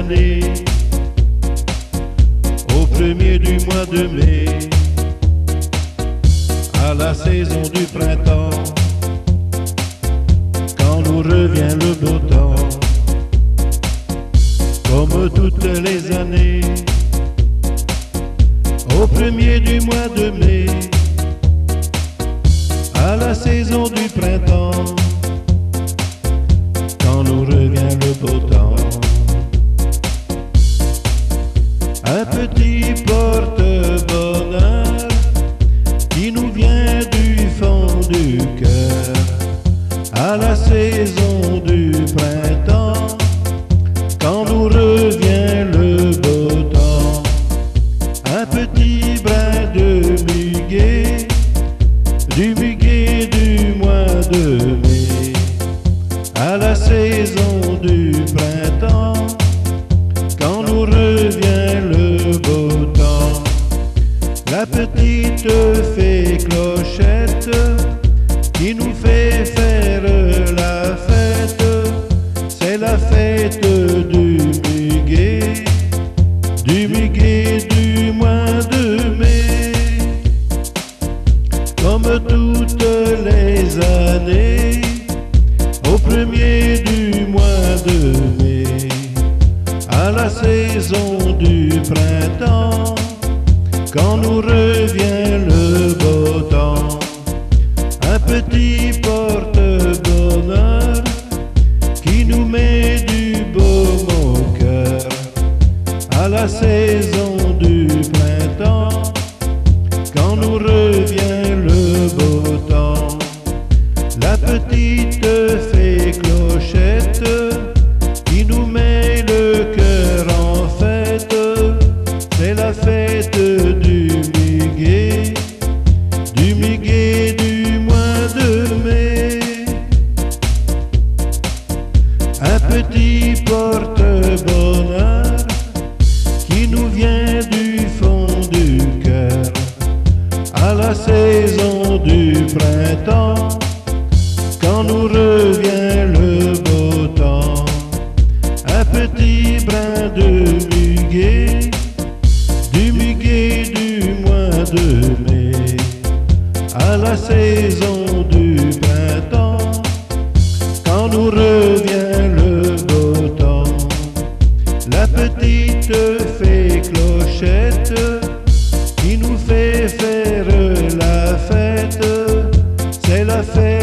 années, au premier du mois de mai, à la saison du printemps, quand nous revient le beau temps, comme toutes les années, au premier du mois de mai, à la saison du printemps, quand nous revient le beau temps. Un petit porte-bonheur qui nous vient du fond du cœur, à la saison du printemps, quand nous revient le beau temps. Un petit brin de muguet, du muguet du mois de mai, à la saison du printemps, quand nous revient le beau temps. La petite fée clochette qui nous fait faire la fête, c'est la fête du muguet du mois de mai. Comme toutes les années, au premier du mois de mai, à la saison du printemps, quand nous revient le beau temps. Un petit porte-bonheur qui nous met du baume au cœur, à la saison du printemps, quand nous revient le beau temps. La petite fée clochette qui nous met le cœur en fête, c'est la fête du muguet du mois de mai. Un petit porte-bonheur qui nous vient du fond du cœur, à la saison du printemps, quand nous revient le beau temps. Un petit brin de muguet du mois de mai, à la saison du printemps, quand nous revient le beau temps. La petite fée clochette qui nous fait faire la fête, c'est la fête